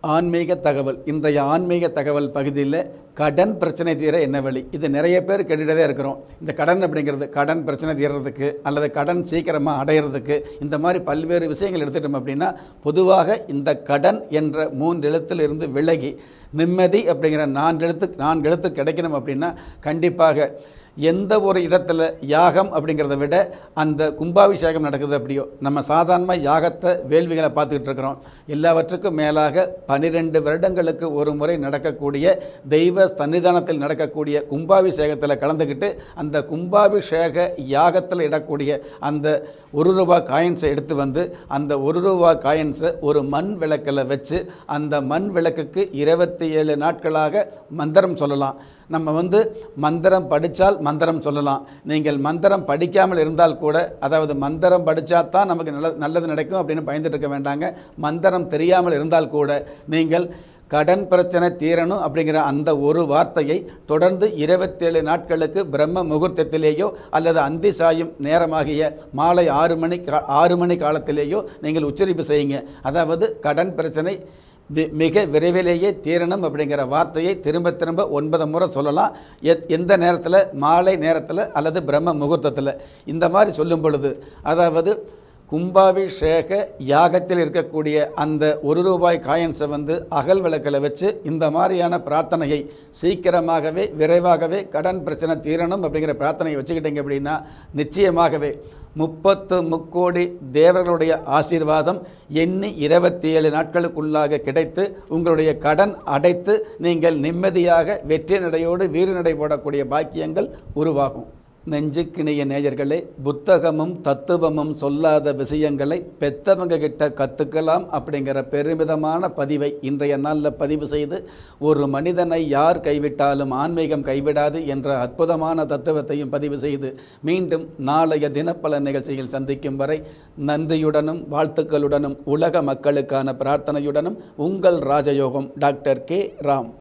ஆன்மீக தகவல். இன்றைய ஆன்மீக தகவல் பகுதியில் கடன் பிரச்சனை தீர என்ன வழி? இது நிறைய பேர் கேட்டுகிட்டே இருக்கிறோம். இந்த கடன் அப்படிங்கிறது கடன் பிரச்சனை தீர்றதுக்கு அல்லது கடன் சீக்கிரமாக அடையிறதுக்கு இந்த மாதிரி பல்வேறு விஷயங்கள் எடுத்துட்டோம் அப்படின்னா, பொதுவாக இந்த கடன் என்ற 3 எழுத்திலிருந்து விலகி நிம்மதி அப்படிங்கிற 4 எழுத்து கிடைக்கணும் அப்படின்னா, கண்டிப்பாக எந்த ஒரு இடத்துல யாகம் அப்படிங்கிறத விட அந்த கும்பாபிஷேகம் நடக்குது அப்படியோ, நம்ம சாதாரணமாக யாகத்தை வேள்விகளை பார்த்துக்கிட்டு இருக்கிறோம். எல்லாவற்றுக்கும் மேலாக 12 வருடங்களுக்கு ஒரு முறை நடக்கக்கூடிய தெய்வ சன்னிதானத்தில் நடக்கக்கூடிய கும்பாபிஷேகத்தில் கலந்துக்கிட்டு அந்த கும்பாபிஷேக யாகத்தில் இடக்கூடிய அந்த ₹1 காயின்ஸை எடுத்து வந்து அந்த ₹1 காயின்ஸை ஒரு மண் விளக்கில் வச்சு அந்த மண் விளக்குக்கு 27 நாட்களாக மந்திரம் சொல்லலாம். நம்ம மந்திரம் படித்தால் மந்திரம் சொல்லலாம். நீங்கள் மந்திரம் படிக்காமல் இருந்தால் கூட, அதாவது மந்திரம் படித்தா தான் நமக்கு நல்லது நடக்கும் அப்படின்னு பயந்துட்டு இருக்க வேண்டாங்க. மந்திரம் தெரியாமல் இருந்தால் கூட நீங்கள் கடன் பிரச்சனை தீரணும் அப்படிங்கிற அந்த ஒரு வார்த்தையை தொடர்ந்து 27 நாட்களுக்கு பிரம்ம முகூர்த்தத்திலேயோ அல்லது அந்தி சாயும் நேரமாகிய மாலை 6 மணி காலத்திலேயோ நீங்கள் உச்சரிப்பு செய்யுங்க. அதாவது கடன் பிரச்சனை மிக விரைவிலேயே தீரணும் அப்படிங்கிற வார்த்தையை திரும்ப 9 முறை சொல்லலாம். எந்த நேரத்தில்? மாலை நேரத்தில் அல்லது பிரம்ம முகூர்த்தத்தில். இந்த மாதிரி சொல்லும் பொழுது, அதாவது கும்பாபிஷேக யாகத்தில் இருக்கக்கூடிய அந்த ₹1 காயின்ஸை அகல் விளக்கில் வச்சு இந்த மாதிரியான பிரார்த்தனையை சீக்கிரமாகவே விரைவாகவே கடன் பிரச்சனை தீரணும் அப்படிங்கிற பிரார்த்தனையை வச்சுக்கிட்டீங்க அப்படின்னா, நிச்சயமாகவே 30 முக்கோடி தேவர்களுடைய ஆசீர்வாதம் எண்ணி 27 நாட்களுக்குள்ளாக கிடைத்து உங்களுடைய கடன் அடைத்து நீங்கள் நிம்மதியாக வெற்றி நடையோடு வீறு நடை போடக்கூடிய பாக்கியங்கள் உருவாகும். நெஞ்சுக்கிணைய நேயர்களே, புத்தகமும் தத்துவமும் சொல்லாத விஷயங்களை பெத்தவங்க கிட்ட கற்றுக்கலாம் அப்படிங்கிற பெருமிதமான பதிவை இன்றைய நாளில் பதிவு செய்து, ஒரு மனிதனை யார் கைவிட்டாலும் ஆன்மீகம் கைவிடாது என்ற அற்புதமான தத்துவத்தையும் பதிவு செய்து, மீண்டும் நாளைய தினப்பல நிகழ்ச்சியில் சந்திக்கும் வரை நன்றியுடனும் வாழ்த்துக்களுடனும் உலக மக்களுக்கான பிரார்த்தனையுடனும் உங்கள் ராஜயோகம் டாக்டர் கே. ராம்.